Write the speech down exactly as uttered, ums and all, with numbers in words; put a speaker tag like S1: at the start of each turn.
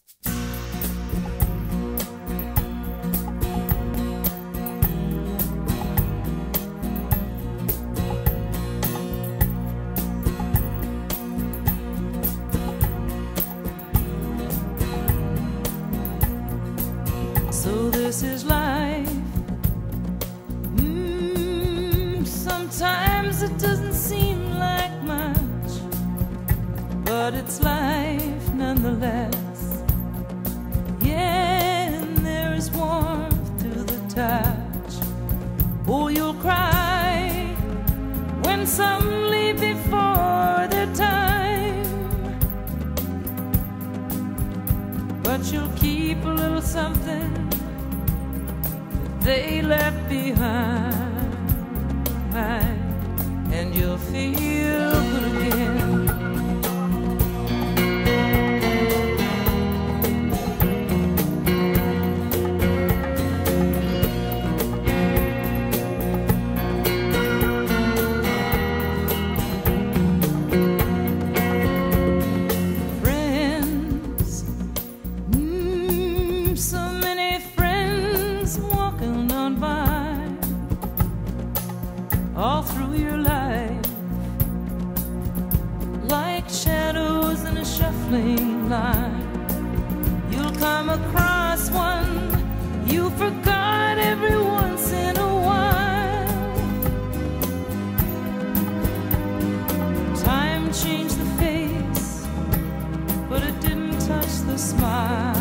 S1: So this is life. Mm, sometimes it doesn't seem like much, but it's life nonetheless. Yeah, and there is warmth to the touch. Oh, you'll cry when some leave before their time, but you'll keep a little something they left behind, and you'll feel good again. Friends, mm, so many friends walking on by all through your life, like shadows in a shuffling line. You'll come across one you forgot every once in a while. Time changed the face, but it didn't touch the smile.